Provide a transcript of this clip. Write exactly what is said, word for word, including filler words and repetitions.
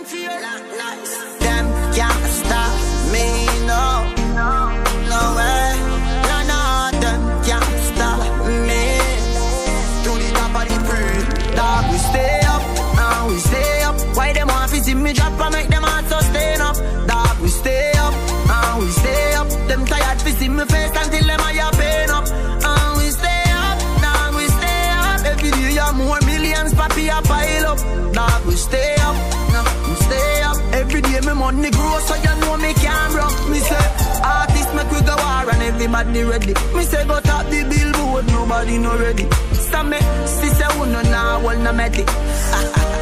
Them can't stop me, no, no way. No, no, them can't stop me. To the top of the pre, dog, we stay up, and we stay up. Why them want to see me drop and make them heart sustain up? Dog, we stay up, and we stay up. Them tired to see me face until them eye pain up. And we stay up, dog, we stay up. Every day you more millions, papi a pile up. Dog, we stay up, nah, we stay up. Every day me money grow, so you know me can't broke. Me say, artists make we go war and everybody ready. Me say, go top the billboard, nobody no ready. Stop me, sister, who no now, well, no medic.